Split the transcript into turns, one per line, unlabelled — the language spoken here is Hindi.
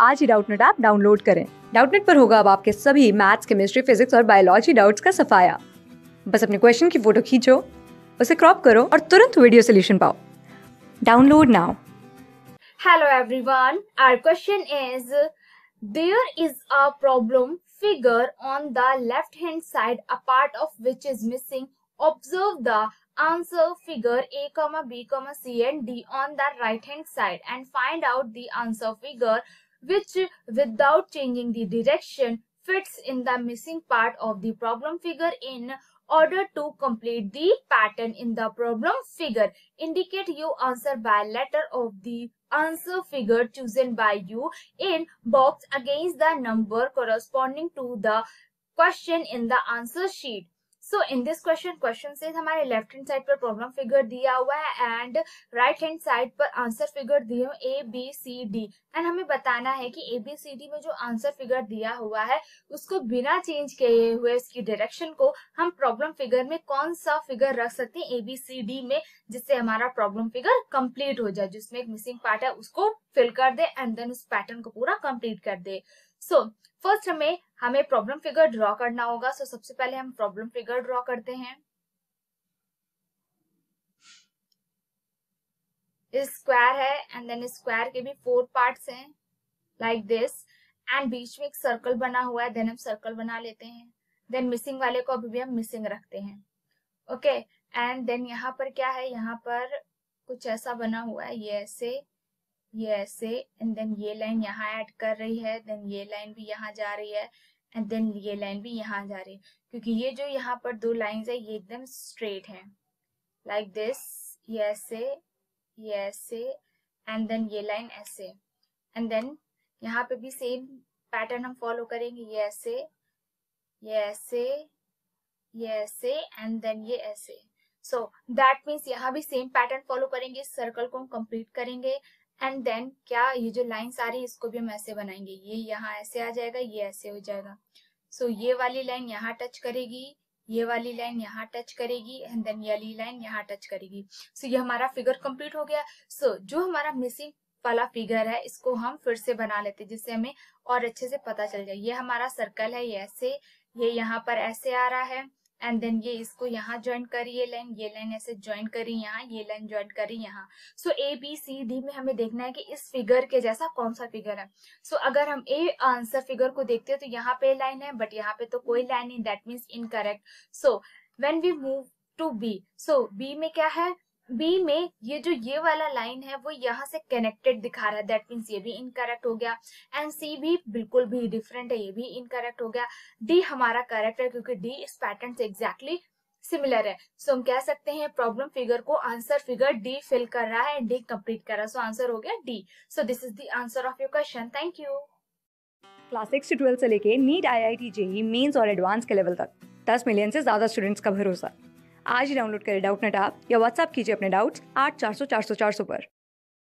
आज ही डाउटनेट ऐप डाउनलोड करें। डाउटनेट पर होगा अब आपके सभी मैथ्स, केमिस्ट्री, फिजिक्स और बायोलॉजी डाउट्स का सफाया। बस अपने क्वेश्चन की फोटो खींचो, उसे क्रॉप करो और तुरंत वीडियो सोल्यूशन पाओ। Download now.
Hello everyone, our question is, there is a problem figure on the left hand side, a part of which is missing. Observe the answer figure A, B, C and D on the right hand side and find out the answer figure which without changing the direction fits in the missing part of the problem figure in order to complete the pattern in the problem figure. Indicate your answer by letter of the answer figure chosen by you in box against the number corresponding to the question in the answer sheet. So in this question says हमारे लेफ्ट हैंड साइड पर प्रॉब्लम फिगर दिया हुआ है एंड राइट हैंड साइड पर आंसर फिगर दिए हुए A B C D and हमें बताना है कि ए बी सी डी में जो आंसर फिगर दिया हुआ है उसको बिना चेंज किए हुए उसकी डायरेक्शन को हम प्रॉब्लम फिगर में कौन सा फिगर रख सकते हैं ए बी सी डी में, जिससे हमारा प्रॉब्लम फिगर कंप्लीट हो जाए। जिसमें एक मिसिंग पार्ट है उसको फिल कर दे एंड देन उस पैटर्न को पूरा कंप्लीट कर दे। सो फर्स्ट हमें प्रॉब्लम फिगर ड्रॉ करना होगा। सो सबसे पहले हम प्रॉब्लम फिगर ड्रॉ करते हैं। स्क्वायर है एंड देन स्क्वायर के भी 4 पार्ट्स हैं लाइक दिस एंड बीच में एक सर्कल बना हुआ है, देन हम सर्कल बना लेते हैं। देन मिसिंग वाले को अभी भी हम मिसिंग रखते हैं। ओके एंड देन यहाँ पर क्या है, यहाँ पर कुछ ऐसा बना हुआ है, ये ऐसे एंड देन ये लाइन यहाँ ऐड कर रही है, देन ये लाइन भी यहाँ जा रही है एंड देन ये लाइन भी यहाँ जा रही है, क्योंकि ये जो यहाँ पर 2 लाइंस है ये एकदम स्ट्रेट है लाइक दिस, ये ऐसे एंड देन ये लाइन ऐसे एंड देन यहाँ पे भी सेम पैटर्न हम फॉलो करेंगे, ये ऐसे एंड देन ये ऐसे। सो दैट मीन्स यहाँ भी सेम पैटर्न फॉलो करेंगे, इस सर्कल को हम कंप्लीट करेंगे एंड देन क्या ये जो लाइंस आ रही है इसको भी हम ऐसे बनाएंगे, ये यहाँ ऐसे आ जाएगा, ये ऐसे हो जाएगा। सो ये वाली लाइन यहाँ टच करेगी, ये वाली लाइन यहाँ टच करेगी एंड देन ये वाली लाइन यहाँ टच करेगी। सो ये हमारा फिगर कंप्लीट हो गया। सो जो हमारा मिसिंग वाला फिगर है इसको हम फिर से बना लेते हैं जिससे हमें और अच्छे से पता चल जाए। ये हमारा सर्कल है, ये ऐसे, ये यहाँ पर ऐसे आ रहा है एंड देन ये इसको यहाँ ज्वाइन करी, ये लाइन ऐसे ज्वाइन करी यहाँ, ये लाइन ज्वाइन करी यहाँ। सो ए बी सी डी में हमें देखना है कि इस फिगर के जैसा कौन सा फिगर है। सो अगर हम ए आंसर फिगर को देखते हैं तो यहाँ पे लाइन है बट यहाँ पे तो कोई लाइन नहीं, that means incorrect. So when we move to B, so B में क्या है, बी में ये जो ये वाला लाइन है वो यहाँ से कनेक्टेड दिखा रहा है, दैट मीन्स ये भी इनकरेक्ट हो गया एंड सी भी बिल्कुल भी डिफरेंट है, ये भी इनकरेक्ट हो गया। डी हमारा करेक्ट है क्योंकि डी इस पैटर्न से एग्जैक्टली सिमिलर है। सो हम कह सकते हैं प्रॉब्लम फिगर को आंसर फिगर डी फिल कर रहा है एंड डी कंप्लीट कर रहा है। सो आंसर हो गया D. So this is the answer of your question. Thank you.
Class 6 से 12 से लेके नीट, IIT, JEE मेंस और एडवांस के लेवल तक 10 मिलियन से ज्यादा स्टूडेंट्स का भरोसा। आज ही डाउनलोड करें डाउटनेट ऐप या व्हाट्सएप कीजिए अपने डाउट्स 8400 400 400 पर।